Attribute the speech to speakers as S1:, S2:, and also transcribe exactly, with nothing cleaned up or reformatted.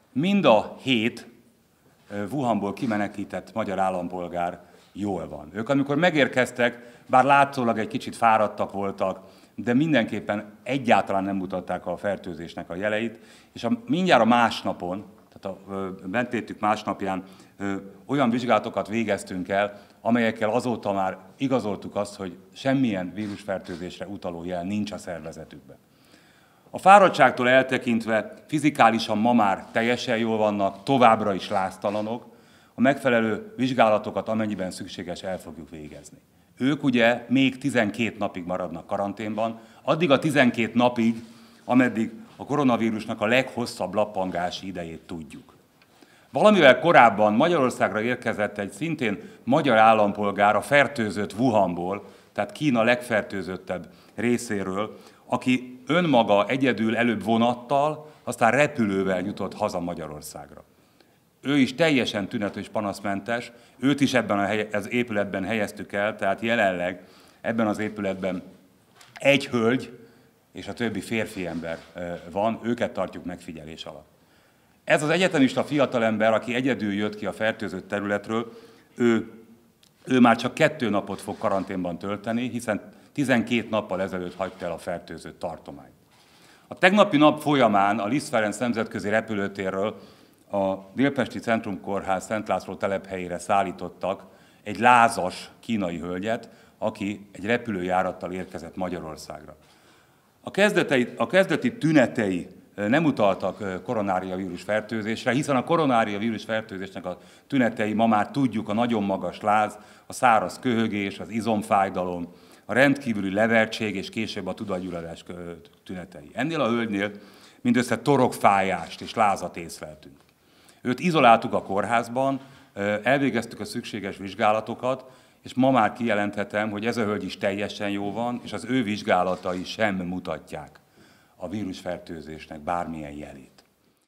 S1: Mind a hét Wuhanból kimenekített magyar állampolgár jól van. Ők amikor megérkeztek, bár látszólag egy kicsit fáradtak voltak, de mindenképpen egyáltalán nem mutatták a fertőzésnek a jeleit, és a, mindjárt a másnapon, tehát a bentétük másnapján ö, olyan vizsgálatokat végeztünk el, amelyekkel azóta már igazoltuk azt, hogy semmilyen vírusfertőzésre utaló jel nincs a szervezetükben. A fáradtságtól eltekintve fizikálisan ma már teljesen jól vannak, továbbra is láztalanok, a megfelelő vizsgálatokat amennyiben szükséges el fogjuk végezni. Ők ugye még tizenkét napig maradnak karanténban, addig a tizenkét napig, ameddig a koronavírusnak a leghosszabb lappangási idejét tudjuk. Valamivel korábban Magyarországra érkezett egy szintén magyar állampolgár a fertőzött Wuhanból, tehát Kína legfertőzöttebb részéről, aki önmaga egyedül előbb vonattal, aztán repülővel jutott haza Magyarországra. Ő is teljesen tünet- és panaszmentes, őt is ebben az épületben helyeztük el, tehát jelenleg ebben az épületben egy hölgy és a többi férfi ember van, őket tartjuk megfigyelés alatt. Ez az egyetemista fiatalember, aki egyedül jött ki a fertőzött területről, ő, ő már csak kettő napot fog karanténban tölteni, hiszen tizenkét nappal ezelőtt hagyta el a fertőzött tartományt. A tegnapi nap folyamán a Liszt Ferenc nemzetközi repülőtérről a Délpesti Centrumkórház Szent László telephelyére szállítottak egy lázas kínai hölgyet, aki egy repülőjárattal érkezett Magyarországra. A, kezdetei, a kezdeti tünetei nem utaltak koronáriavírus fertőzésre, hiszen a koronáriavírus fertőzésnek a tünetei ma már tudjuk, a nagyon magas láz, a száraz köhögés, az izomfájdalom, a rendkívüli levertség és később a tudatgyulladás tünetei. Ennél a hölgynél mindössze torokfájást és lázat észleltünk. Őt izoláltuk a kórházban, elvégeztük a szükséges vizsgálatokat, és ma már kijelenthetem, hogy ez a hölgy is teljesen jó van, és az ő vizsgálatai sem mutatják a vírusfertőzésnek bármilyen jelét.